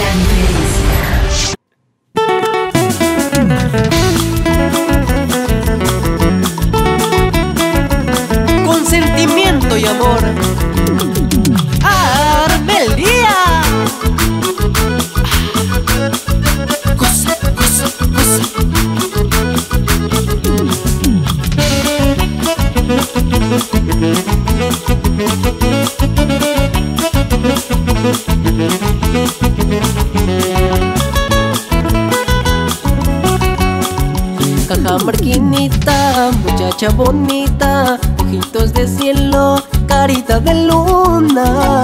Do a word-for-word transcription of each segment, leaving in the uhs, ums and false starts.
Con sentimiento y amor, Armelia. Cosa, cosa, cosa. Cajamarquinita, muchacha bonita, ojitos de cielo, carita de luna.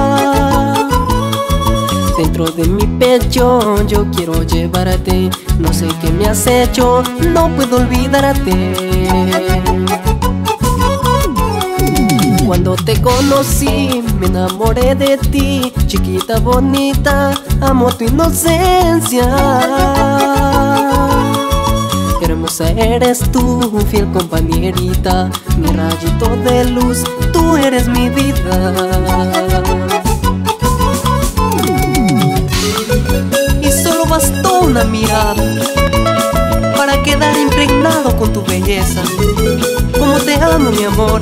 Dentro de mi pecho yo quiero llevarte, no sé qué me has hecho, no puedo olvidarte. Cuando te conocí me enamoré de ti, chiquita bonita, amo tu inocencia. Hermosa eres tú, fiel compañerita, mi rayito de luz, tú eres mi vida. Y solo bastó una mirada para quedar impregnado con tu belleza. Como te amo, mi amor.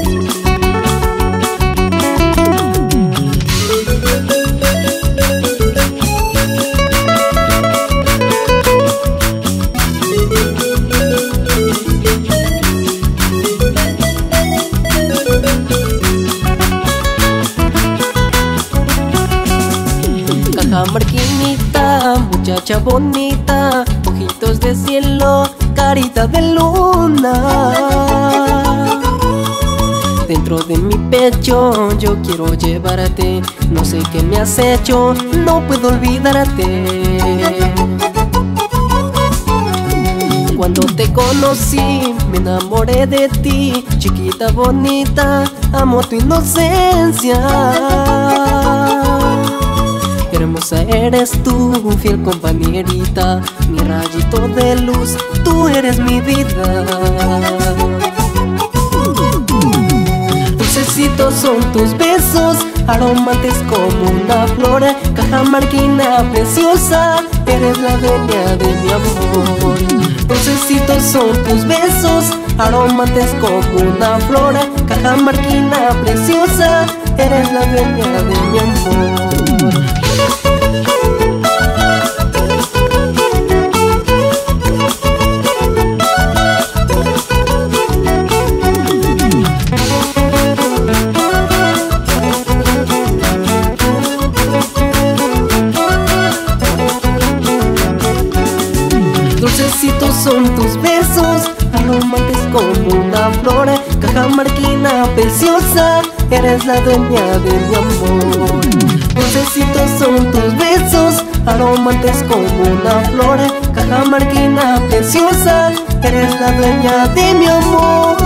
Cajamarquinita, muchacha bonita, ojitos de cielo, carita de luna. Dentro de mi pecho yo quiero llevarte, no sé qué me has hecho, no puedo olvidarte. Cuando te conocí me enamoré de ti, chiquita bonita, amo tu inocencia. Hermosa eres tú, fiel compañerita, mi rayito de luz, tú eres mi vida. Dulcecitos son tus besos, aromantes como una flor. Cajamarquina preciosa, eres la dueña de mi amor. Dulcecitos son tus besos, aromantes como una flor. Cajamarquina preciosa, eres la dueña de mi amor. Dulcecitos son tus besos, aromantes como una flor. Cajamarquina preciosa, eres la dueña de mi amor. Dulcecitos son tus besos, aromantes como una flor. Cajamarquina preciosa, eres la dueña de mi amor.